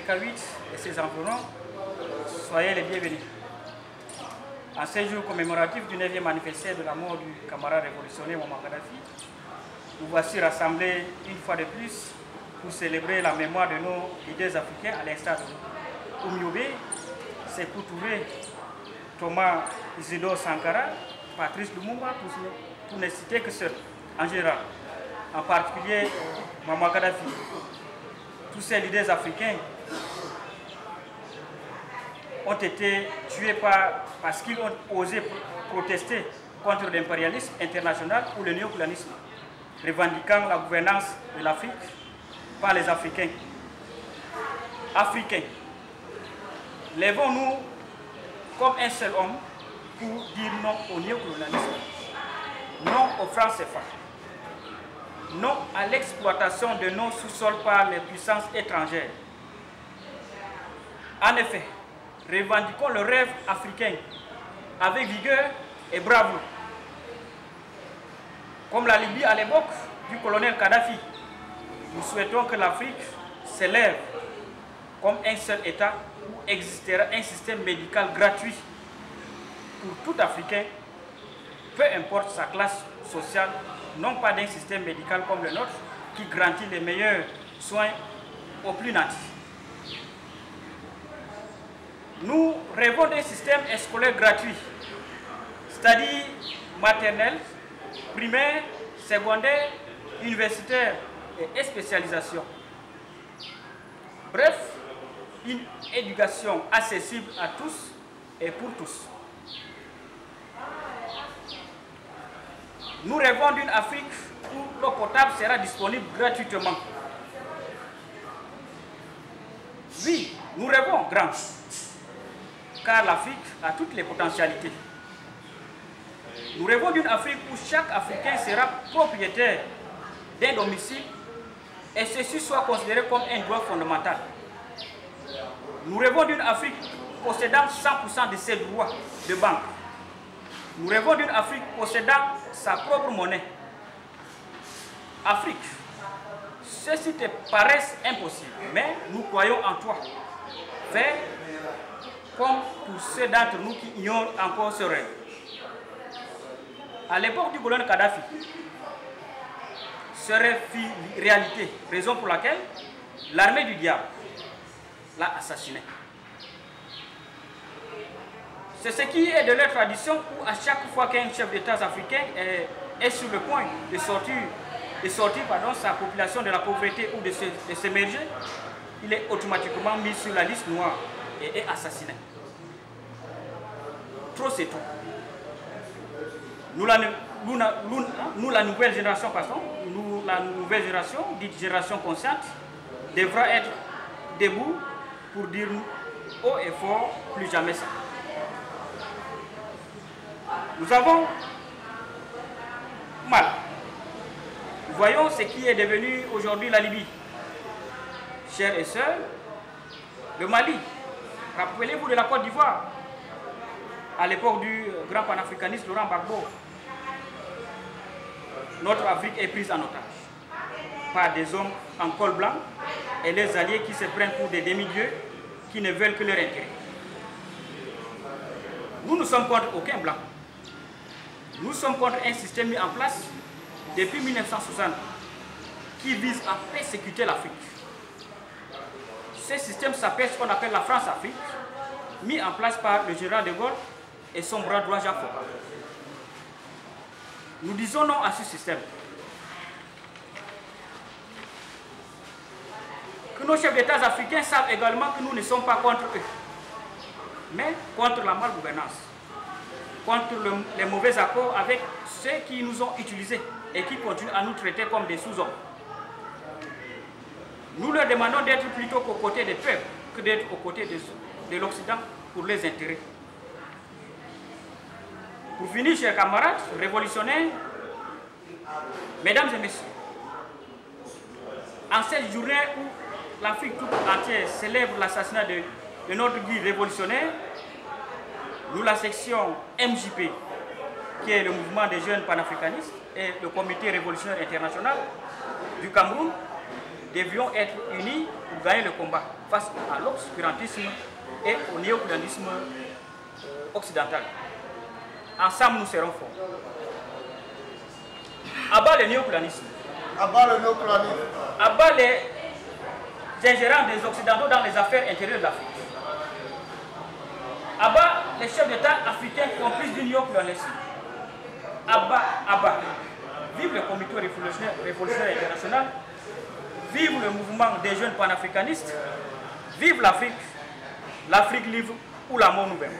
K8 et ses environs, soyez les bienvenus. En ce jour commémoratif du 9e anniversaire de la mort du camarade révolutionnaire Mouammar Kadhafi, nous voici rassemblés une fois de plus pour célébrer la mémoire de nos leaders africains à l'instar de Oumiobe, Sékou Touré, Thomas Isidore Sankara, Patrice Lumumba, pour ne citer que ceux en général, en particulier Mouammar Kadhafi. Tous ces leaders africains ont été tués parce qu'ils ont osé protester contre l'impérialisme international ou le néocolonialisme, revendiquant la gouvernance de l'Afrique par les Africains. Africains, lèvons-nous comme un seul homme pour dire non au néocolonialisme, non aux francs CFA, non à l'exploitation de nos sous-sols par les puissances étrangères. En effet, revendiquons le rêve africain avec vigueur et bravoure. Comme la Libye à l'époque du colonel Kadhafi, nous souhaitons que l'Afrique s'élève comme un seul État où existera un système médical gratuit pour tout Africain, peu importe sa classe sociale, non pas d'un système médical comme le nôtre qui garantit les meilleurs soins aux plus nantis. Nous rêvons d'un système scolaire gratuit, c'est-à-dire maternelle, primaire, secondaire, universitaire et spécialisation. Bref, une éducation accessible à tous et pour tous. Nous rêvons d'une Afrique où l'eau potable sera disponible gratuitement. Oui, nous rêvons grand, car l'Afrique a toutes les potentialités. Nous rêvons d'une Afrique où chaque Africain sera propriétaire d'un domicile et ceci soit considéré comme un droit fondamental. Nous rêvons d'une Afrique possédant 100% de ses droits de banque. Nous rêvons d'une Afrique possédant sa propre monnaie. Afrique, ceci te paraît impossible, mais nous croyons en toi. Fais comme pour ceux d'entre nous qui ignorent encore ce rêve. À l'époque du colonel Kadhafi, ce rêve fit réalité, raison pour laquelle l'armée du diable l'a assassiné. C'est ce qui est de leur tradition où à chaque fois qu'un chef d'État africain est sur le point de sortir sa population de la pauvreté ou de s'émerger, il est automatiquement mis sur la liste noire et est assassiné. Trop c'est tout. Nous la nouvelle génération, dite génération consciente, devra être debout pour dire haut et fort, plus jamais ça. Nous avons mal. Nous voyons ce qui est devenu aujourd'hui la Libye. Chers et sœurs, le Mali, rappelez-vous de la Côte d'Ivoire, à l'époque du grand panafricaniste Laurent Gbagbo. Notre Afrique est prise en otage par des hommes en col blanc et les alliés qui se prennent pour des demi-dieux qui ne veulent que leur intérêt. Nous ne sommes contre aucun blanc. Nous sommes contre un système mis en place depuis 1960 qui vise à persécuter l'Afrique. Ce système s'appelle ce qu'on appelle la France-Afrique, mis en place par le général de Gaulle et son bras droit Jacques Foccart. Nous disons non à ce système. Que nos chefs d'État africains savent également que nous ne sommes pas contre eux, mais contre la malgouvernance, contre les mauvais accords avec ceux qui nous ont utilisés et qui continuent à nous traiter comme des sous-hommes. Nous leur demandons d'être plutôt qu'aux côtés des peuples que d'être aux côtés de l'Occident pour les intérêts. Pour finir, chers camarades révolutionnaires, mesdames et messieurs, en cette journée où l'Afrique toute entière célèbre l'assassinat de notre guide révolutionnaire, nous, la section MJP, qui est le mouvement des jeunes panafricanistes, et le comité révolutionnaire international du Cameroun, devions être unis pour gagner le combat face à l'obscurantisme et au néocolonialisme occidental. Ensemble, nous serons forts. Abat le néocolonialisme. Abat le néocolonialisme. Abat les ingérents des Occidentaux dans les affaires intérieures de l'Afrique. Abat les chefs d'État africains complices du néocolonialisme. Abat. Vive le comité révolutionnaire international. Vive le mouvement des jeunes panafricanistes. Vive l'Afrique. L'Afrique libre ou la mort nouvelle.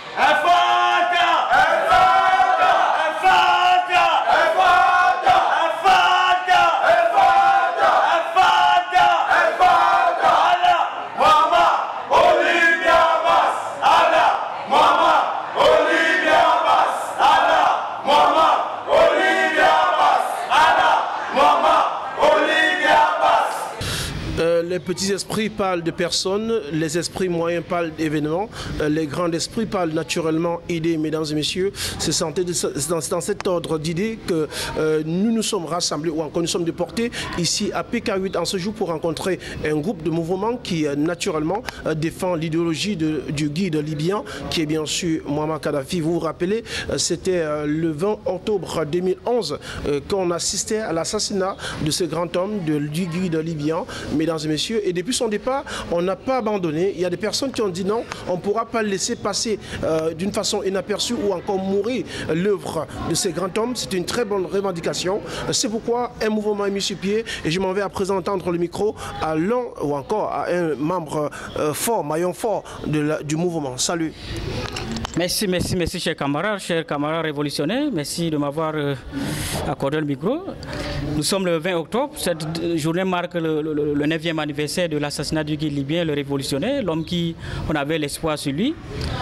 Les petits esprits parlent de personnes, les esprits moyens parlent d'événements, les grands esprits parlent naturellement idées, mesdames et messieurs. C'est dans cet ordre d'idées que nous nous sommes rassemblés, ou encore nous sommes déportés ici à PK8 en ce jour pour rencontrer un groupe de mouvements qui naturellement défend l'idéologie du guide libyen, qui est bien sûr Muammar Kadhafi. Vous vous rappelez, c'était le 20 octobre 2011 qu'on assistait à l'assassinat de ce grand homme, du guide libyen, mesdames et messieurs. Et depuis son départ, on n'a pas abandonné. Il y a des personnes qui ont dit non, on ne pourra pas laisser passer d'une façon inaperçue ou encore mourir l'œuvre de ce grand homme. C'est une très bonne revendication. C'est pourquoi un mouvement est mis sur pied et je m'en vais à présent tendre le micro à l'un ou encore à un membre fort, maillon fort du mouvement. Salut. Merci, chers camarades révolutionnaires. Merci de m'avoir accordé le micro. Nous sommes le 20 octobre. Cette journée marque le 9e anniversaire de l'assassinat du guide libyen, le révolutionnaire, l'homme qui on avait l'espoir sur lui.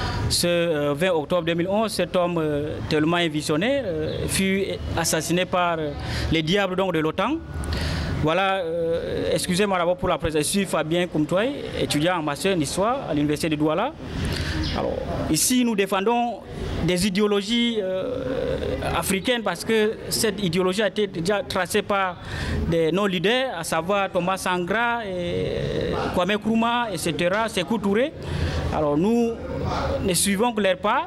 Ce 20 octobre 2011, cet homme tellement visionnaire fut assassiné par les diables donc, de l'OTAN. Voilà, excusez-moi d'abord pour la présence. Je suis Fabien Koumtouaï, étudiant en master en histoire à l'université de Douala. Alors, ici, nous défendons des idéologies africaines parce que cette idéologie a été déjà tracée par nos leaders, à savoir Thomas Sankara, Kwame Nkrumah, etc., Sékou Touré. Alors, nous ne suivons que leurs pas.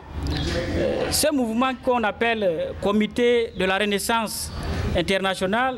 Ce mouvement qu'on appelle Comité de la Renaissance internationale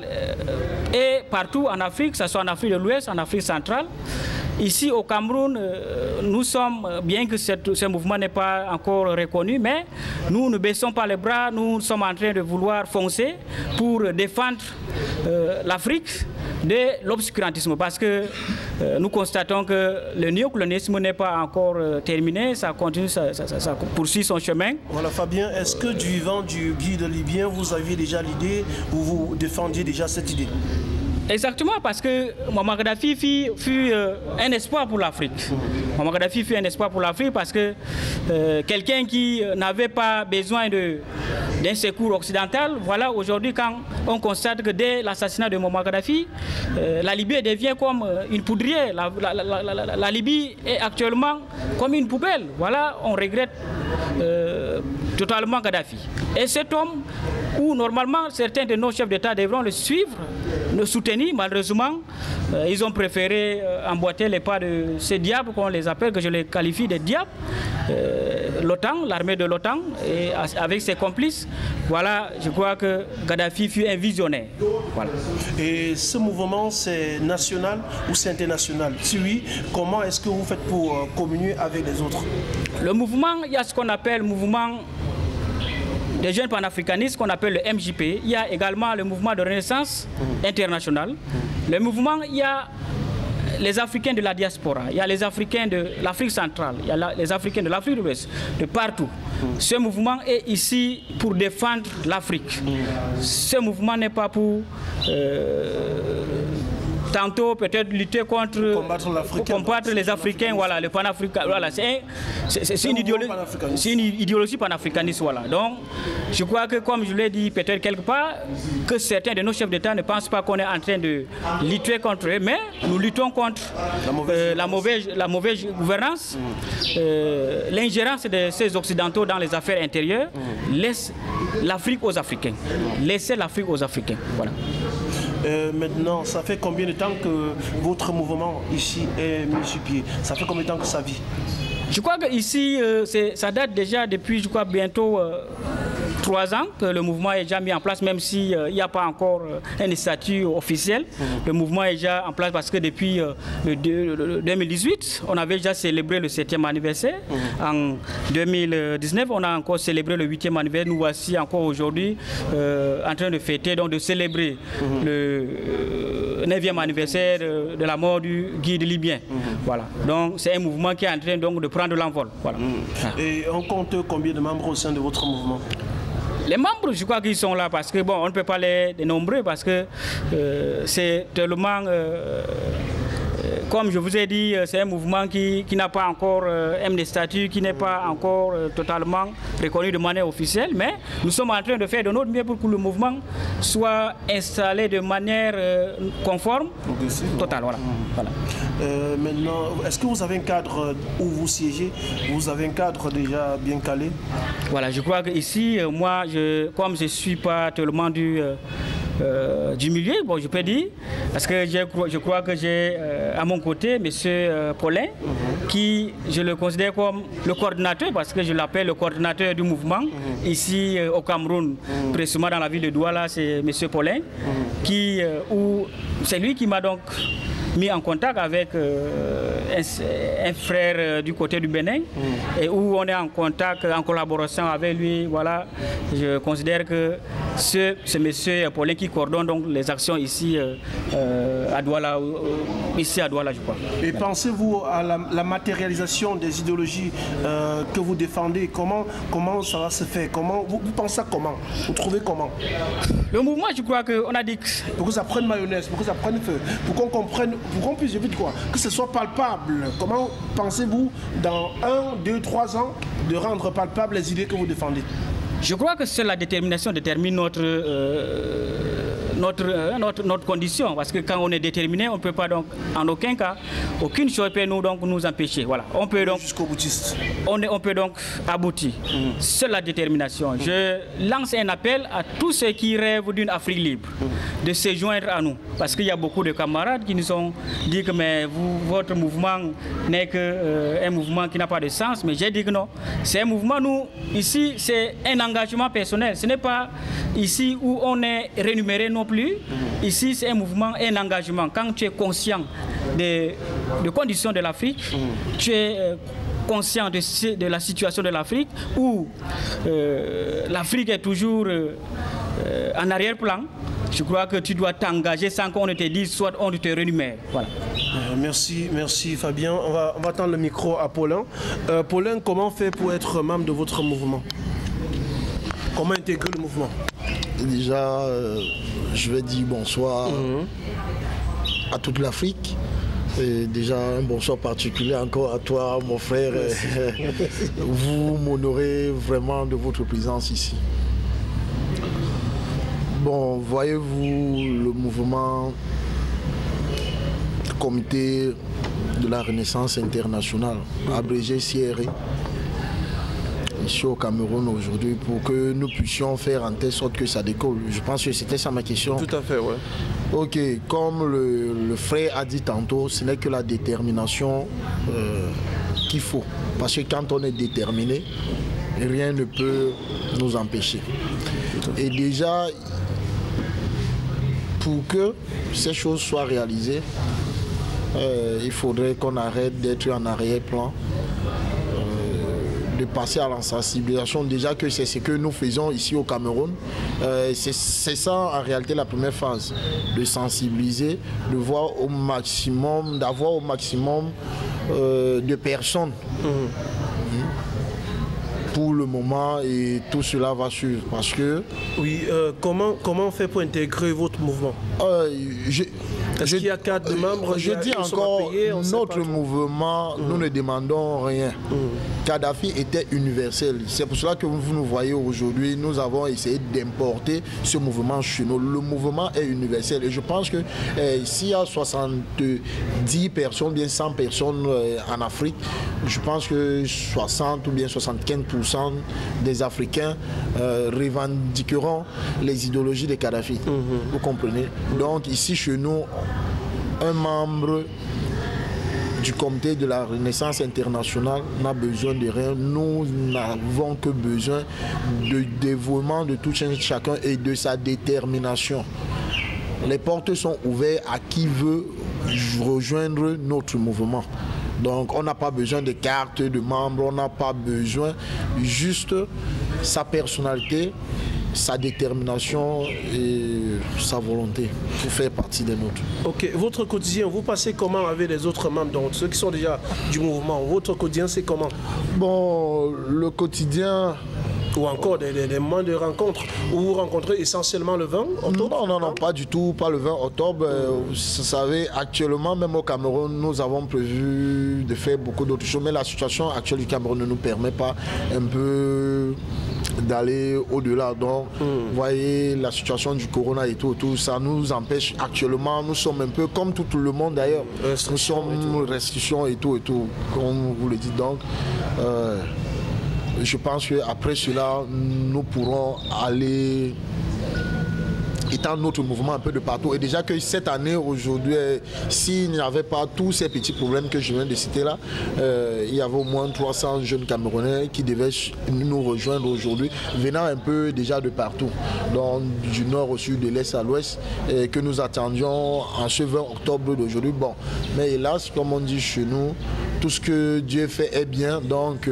est partout en Afrique, que ce soit en Afrique de l'Ouest, en Afrique centrale. Ici au Cameroun, nous sommes, bien que ce mouvement n'est pas encore reconnu, mais nous ne baissons pas les bras, nous sommes en train de vouloir foncer pour défendre l'Afrique de l'obscurantisme, parce que nous constatons que le néocolonialisme n'est pas encore terminé, ça continue, ça poursuit son chemin. Voilà Fabien, est-ce que du vivant du guide libyen, vous aviez déjà l'idée ou vous défendiez déjà cette idée? Exactement, parce que Muammar Kadhafi fut un espoir pour l'Afrique. Muammar Kadhafi fut un espoir pour l'Afrique parce que quelqu'un qui n'avait pas besoin d'un secours occidental, voilà, aujourd'hui, quand on constate que dès l'assassinat de Muammar Kadhafi, la Libye devient comme une poudrière. La Libye est actuellement comme une poubelle. Voilà, on regrette totalement Kadhafi. Et cet homme, où normalement certains de nos chefs d'État devront le suivre, le soutenir, malheureusement, ils ont préféré emboîter les pas de ces diables, qu'on les appelle, que je les qualifie de diables, l'OTAN, l'armée de l'OTAN, et avec ses complices. Voilà, je crois que Kadhafi fut un visionnaire. Voilà. Et ce mouvement, c'est national ou c'est international? Si oui, comment est-ce que vous faites pour communier avec les autres? Le mouvement, il y a ce qu'on appelle le mouvement des jeunes panafricanistes qu'on appelle le MJP. Il y a également le mouvement de renaissance internationale. Le mouvement, il y a les Africains de la diaspora, il y a les Africains de l'Afrique centrale, il y a les Africains de l'Afrique de l'Ouest, de partout. Ce mouvement est ici pour défendre l'Afrique. Ce mouvement n'est pas pour tantôt peut-être lutter contre combattre les Africains, voilà, le panafricain, voilà, c'est une idéologie panafricaniste, voilà. Donc, je crois que, comme je l'ai dit peut-être quelque part, que certains de nos chefs d'État ne pensent pas qu'on est en train de lutter contre eux, mais nous luttons contre la mauvaise gouvernance, l'ingérence de ces Occidentaux dans les affaires intérieures. Laisse l'Afrique aux Africains. Laissez l'Afrique aux Africains, voilà. Maintenant, ça fait combien de temps que votre mouvement ici est mis sur pied? Ça fait combien de temps que ça vit? Je crois qu'ici, ça date déjà depuis, je crois, bientôt 3 ans que le mouvement est déjà mis en place, même s'il n'y a pas encore un statut officiel. Le mouvement est déjà en place parce que depuis 2018, on avait déjà célébré le 7e anniversaire. En 2019, on a encore célébré le 8e anniversaire. Nous voici encore aujourd'hui en train de fêter, donc de célébrer le 9e anniversaire de la mort du guide libyen. Voilà. Donc c'est un mouvement qui est en train donc de prendre l'envol. Voilà. Et on compte combien de membres au sein de votre mouvement? Les membres, je crois qu'ils sont là parce que, bon, on ne peut pas les dénombrer parce que c'est tellement, comme je vous ai dit, c'est un mouvement qui n'a pas encore un statut, qui n'est pas encore totalement reconnu de manière officielle, mais nous sommes en train de faire de notre mieux pour que le mouvement soit installé de manière conforme, totale. Voilà. Voilà. Maintenant, est-ce que vous avez un cadre où vous siégez? Vous avez un cadre déjà bien calé? Voilà, je crois qu'ici, moi, comme je ne suis pas tellement du milieu, bon, je peux dire, parce que je crois que j'ai à mon côté M. Paulin, qui je le considère comme le coordinateur, parce que je l'appelle le coordinateur du mouvement, ici au Cameroun, précisément dans la ville de Douala, c'est M. Paulin, c'est lui qui m'a donc mis en contact avec un frère du côté du Bénin, et où on est en contact, en collaboration avec lui. Voilà, je considère que c'est monsieur Paulin qui coordonne donc les actions ici à Douala, je crois. Et pensez-vous à la matérialisation des idéologies que vous défendez? Comment ça va se faire? Vous pensez à comment? Vous trouvez comment? Le mouvement, je crois qu'on a dit pour que ça prenne mayonnaise, pour que ça prenne feu, pour qu'on comprenne, pour qu'on puisse vite quoi, que ce soit palpable. Comment pensez-vous dans 1, 2, 3 ans de rendre palpable les idées que vous défendez? Je crois que seule la détermination détermine notre condition, parce que quand on est déterminé, on ne peut pas donc, en aucun cas, aucune chose peut nous empêcher. Voilà. On peut donc jusqu'au boutiste. On peut donc aboutir. Seule la détermination. Je lance un appel à tous ceux qui rêvent d'une Afrique libre de se joindre à nous, parce qu'il y a beaucoup de camarades qui nous ont dit que mais votre mouvement n'est qu'un mouvement qui n'a pas de sens, mais j'ai dit que non. C'est un mouvement, nous, ici, c'est un engagement personnel. Ce n'est pas ici où on est rémunéré non plus. Ici, c'est un mouvement, un engagement. Quand tu es conscient des conditions de l'Afrique, tu es conscient de la situation de l'Afrique, où l'Afrique est toujours en arrière-plan. Je crois que tu dois t'engager sans qu'on ne te dise, soit on te rémunère. Voilà. Merci Fabien. On va tendre le micro à Paulin. Paulin, comment faire pour être membre de votre mouvement? Comment intégrer le mouvement? Déjà, je vais dire bonsoir à toute l'Afrique. Et déjà, un bonsoir particulier encore à toi, mon frère. Vous m'honorez vraiment de votre présence ici. Bon, voyez-vous, le mouvement Comité de la Renaissance internationale, abrégé CRE, ici au Cameroun aujourd'hui, pour que nous puissions faire en telle sorte que ça décolle. Je pense que c'était ça ma question. Tout à fait, ouais. Ok, comme le frère a dit tantôt, ce n'est que la détermination qu'il faut. Parce que quand on est déterminé, rien ne peut nous empêcher. Et déjà, pour que ces choses soient réalisées, il faudrait qu'on arrête d'être en arrière-plan, de passer à la sensibilisation. Déjà que c'est ce que nous faisons ici au Cameroun. C'est ça en réalité la première phase, de sensibiliser, de voir au maximum, d'avoir au maximum de personnes. Pour le moment, et tout cela va suivre parce que... Oui, comment on fait pour intégrer votre mouvement? Est-ce qu'il y a 4 membres? Je dis encore, notre mouvement, nous ne demandons rien. Kadhafi était universel. C'est pour cela que vous nous voyez aujourd'hui, nous avons essayé d'importer ce mouvement chez nous. Le mouvement est universel. Et je pense que s'il y a 70 personnes, bien 100 personnes en Afrique, je pense que 60 ou bien 75% des Africains revendiqueront les idéologies de Kadhafi. Vous comprenez? Donc ici chez nous, un membre du comité de la Renaissance internationale n'a besoin de rien. Nous n'avons que besoin de dévouement de tout chacun et de sa détermination. Les portes sont ouvertes à qui veut rejoindre notre mouvement. Donc on n'a pas besoin de carte de membre, on n'a pas besoin, juste sa personnalité, sa détermination et sa volonté pour faire partie des nôtres. Ok, votre quotidien, vous passez comment avec les autres membres, donc ceux qui sont déjà du mouvement? Votre quotidien, c'est comment? Bon, le quotidien... Ou encore des moments de rencontres où vous rencontrez essentiellement le 20 octobre? Non, pas du tout, pas le 20 octobre. Vous savez, actuellement, même au Cameroun, nous avons prévu de faire beaucoup d'autres choses, mais la situation actuelle du Cameroun ne nous permet pas un peu d'aller au-delà. Donc, vous voyez, la situation du corona et tout, ça nous empêche actuellement. Nous sommes un peu comme tout le monde d'ailleurs. Nous sommes restrictions et tout, comme vous le dites. Donc, je pense qu'après cela, nous pourrons aller étendre notre mouvement un peu de partout. Et déjà que cette année, aujourd'hui, s'il n'y avait pas tous ces petits problèmes que je viens de citer là, il y avait au moins 300 jeunes Camerounais qui devaient nous rejoindre aujourd'hui, venant un peu déjà de partout, donc du nord au sud, de l'est à l'ouest, et que nous attendions en ce 20 octobre d'aujourd'hui. Bon, mais hélas, comme on dit chez nous, tout ce que Dieu fait est bien, donc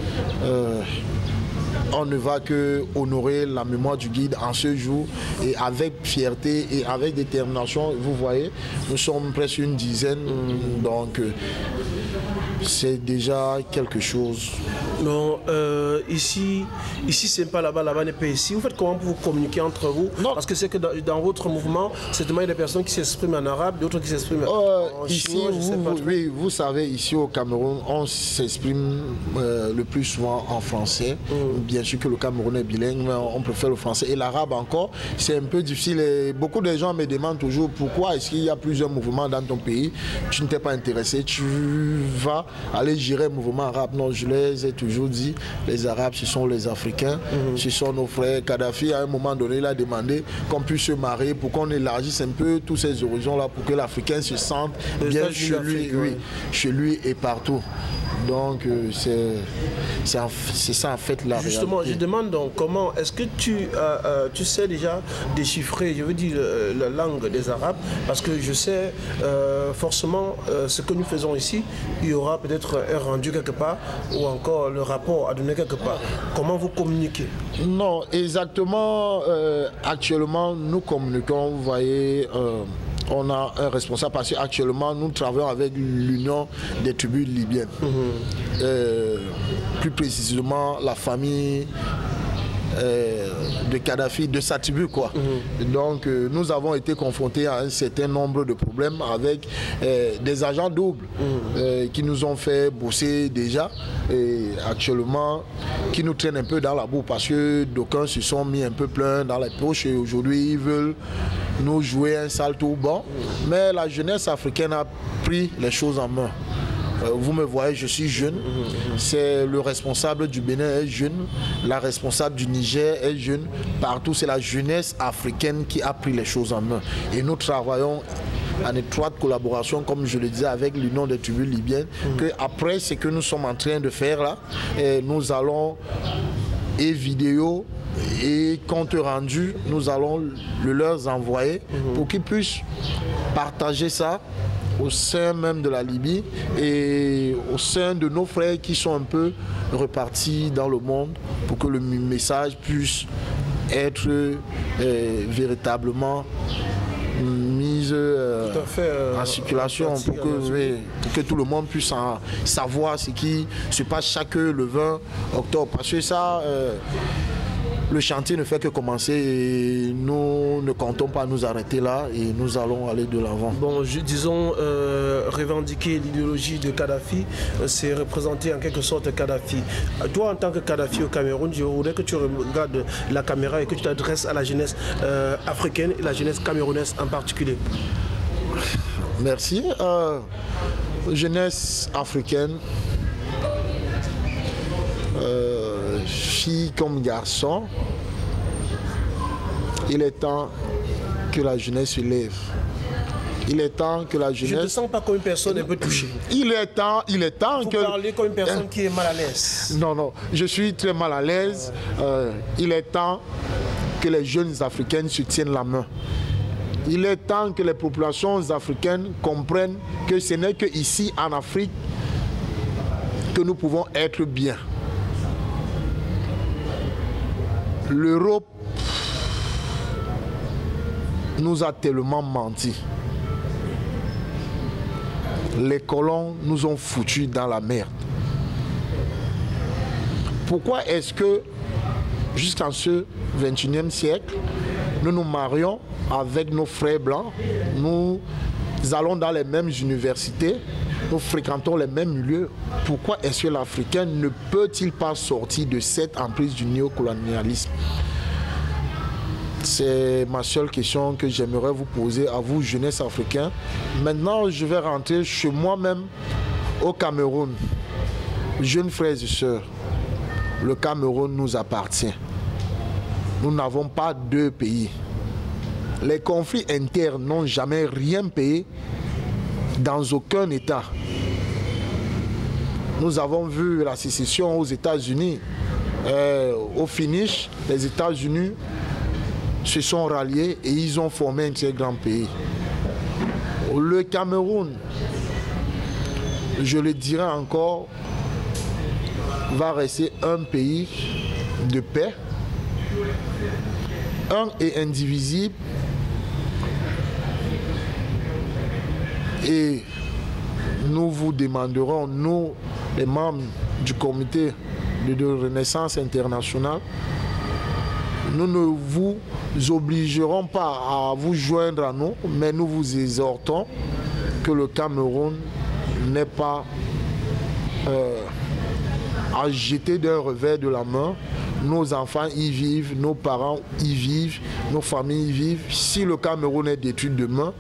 on ne va que honorer la mémoire du guide en ce jour, et avec fierté et avec détermination. Vous voyez, nous sommes presque une dizaine, donc c'est déjà quelque chose. Non, ici c'est pas là-bas, là-bas n'est pas ici. Vous faites comment pour vous communiquer entre vous? Non. Parce que c'est que dans votre mouvement, c'est il y a des personnes qui s'expriment en arabe, d'autres qui s'expriment en chinois. Oui, vous savez, ici au Cameroun, on s'exprime le plus souvent en français. Bien sûr que le Cameroun est bilingue, mais on préfère le français. Et l'arabe encore, c'est un peu difficile. Et beaucoup de gens me demandent toujours pourquoi est-ce qu'il y a plusieurs mouvements dans ton pays. Tu ne t'es pas intéressé, tu vas aller gérer un mouvement arabe. Non, je les ai toujours dit, les Arabes, ce sont les Africains, ce sont nos frères. Kadhafi, à un moment donné, il a demandé qu'on puisse se marier pour qu'on élargisse un peu tous ces horizons-là, pour que l'Africain se sente bien chez lui, chez lui et partout. Donc c'est ça en fait la Justement, réalité. Je demande donc comment est-ce que tu sais déjà déchiffrer, je veux dire, la langue des Arabes, parce que je sais forcément ce que nous faisons ici, il y aura peut-être un rendu quelque part ou encore le rapport à donner quelque part. Comment vous communiquez? Non, exactement. Actuellement, nous communiquons, vous voyez. On a un responsable parce qu'actuellement nous travaillons avec l'Union des tribus libyennes. Plus précisément la famille de Kadhafi, de sa tribu quoi. Donc nous avons été confrontés à un certain nombre de problèmes avec des agents doubles qui nous ont fait bosser déjà et actuellement qui nous traînent un peu dans la boue parce que d'aucuns se sont mis un peu plein dans les poches et aujourd'hui ils veulent nous jouer un sale tour. Bon, mais la jeunesse africaine a pris les choses en main. Vous me voyez, je suis jeune. C'est le responsable du Bénin est jeune. La responsable du Niger est jeune. Partout, c'est la jeunesse africaine qui a pris les choses en main. Et nous travaillons en étroite collaboration, comme je le disais, avec l'Union des tribus libyennes. Après ce que nous sommes en train de faire là, nous allons et vidéos et compte rendu, nous allons le leur envoyer pour qu'ils puissent partager ça au sein même de la Libye et au sein de nos frères qui sont un peu repartis dans le monde pour que le message puisse être véritablement mise en circulation pour que tout le monde puisse savoir ce qui se passe chaque le 20 octobre. Parce que ça, le chantier ne fait que commencer et nous ne ne comptons pas nous arrêter là et nous allons aller de l'avant. Bon, disons, revendiquer l'idéologie de Kadhafi, c'est représenter en quelque sorte Kadhafi. Toi, en tant que Kadhafi au Cameroun, je voudrais que tu regardes la caméra et que tu t'adresses à la jeunesse africaine et la jeunesse camerounaise en particulier. Merci. Jeunesse africaine, filles comme garçons, il est temps que la jeunesse se lève. Il est temps que la jeunesse... Je ne te sens pas comme une personne un peu touchée. Il est temps que... Vous parlez comme une personne qui est mal à l'aise. Non, non, je suis très mal à l'aise. Il est temps que les jeunes africaines se tiennent la main. Il est temps que les populations africaines comprennent que ce n'est qu'ici en Afrique que nous pouvons être bien. L'Europe nous a tellement menti. Les colons nous ont foutus dans la merde. Pourquoi est-ce que jusqu'en ce 21e siècle, nous nous marions avec nos frères blancs, nous allons dans les mêmes universités, nous fréquentons les mêmes milieux? Pourquoi est-ce que l'Africain ne peut-il pas sortir de cette emprise du néocolonialisme? C'est ma seule question que j'aimerais vous poser à vous, jeunesse africaine. Maintenant, je vais rentrer chez moi-même au Cameroun. Jeunes frères et sœurs, le Cameroun nous appartient. Nous n'avons pas deux pays. Les conflits internes n'ont jamais rien payé dans aucun État. Nous avons vu la sécession aux États-Unis. Au finish, les États-Unis se sont ralliés et ils ont formé un très grand pays. Le Cameroun, je le dirai encore, va rester un pays de paix, un et indivisible, et nous vous demanderons, nous, les membres du comité de Renaissance internationale, nous ne vous obligerons pas à vous joindre à nous, mais nous vous exhortons que le Cameroun n'est pas à jeter d'un revers de la main. Nos enfants y vivent, nos parents y vivent, nos familles y vivent. Si le Cameroun est détruit demain,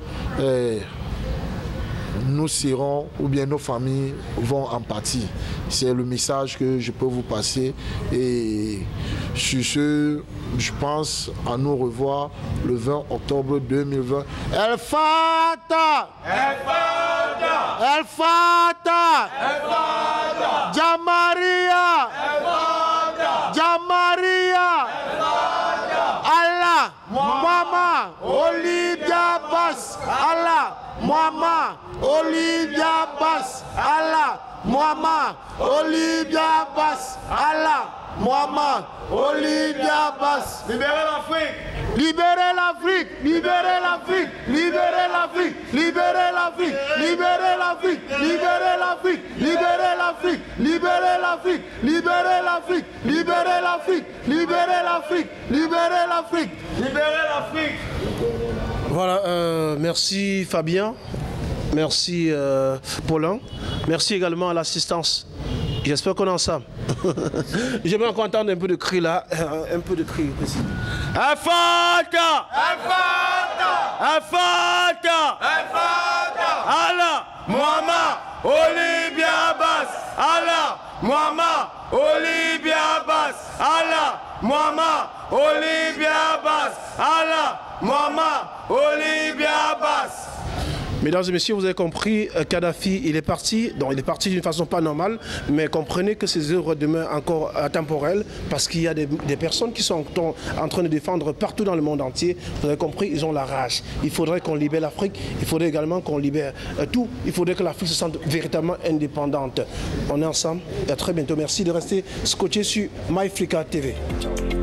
nous serons, ou bien nos familles vont en pâtir. C'est le message que je peux vous passer. Et sur ce, je pense à nous revoir le 20 octobre 2020. El Fata! El Fata! El Fata! El Fata! Jamaria! El Fata! Jamaria! El Fata! Allah! Mama! Olivia Bass! Allah! Mama! Olivia Bass! Allah! Mama! Olivia Bass! Allah! Mama! Olivia Bass! Libérez l'Afrique! Libérez l'Afrique! Libérez l'Afrique! Libérez l'Afrique! Libérez l'Afrique! Libérez l'Afrique! Libérez l'Afrique! Libérez l'Afrique! Libérez l'Afrique! Libérez l'Afrique! Libérez l'Afrique! Libérez l'Afrique! Libérez l'Afrique! Libérez l'Afrique! Voilà, merci Fabien, merci Paulin, merci également à l'assistance. J'espère qu'on est ensemble. J'aimerais encore entendre un peu de cri là, un peu de cri ici. Afata! Afata! Afata! Afata! Allah! Muhammad! Olivia Bass! Allah! Muhammad! Olivia Bass! Allah! Muhammad! Olivia Bass! Allah! Muhammad! Olivia Bass! Mesdames et messieurs, vous avez compris, Kadhafi, il est parti. Donc, il est parti d'une façon pas normale, mais comprenez que ses œuvres demeurent encore intemporelles parce qu'il y a des personnes qui sont en train de défendre partout dans le monde entier. Vous avez compris, ils ont la rage. Il faudrait qu'on libère l'Afrique. Il faudrait également qu'on libère tout. Il faudrait que l'Afrique se sente véritablement indépendante. On est ensemble et à très bientôt. Merci de rester scotché sur MyFrica TV. Ciao.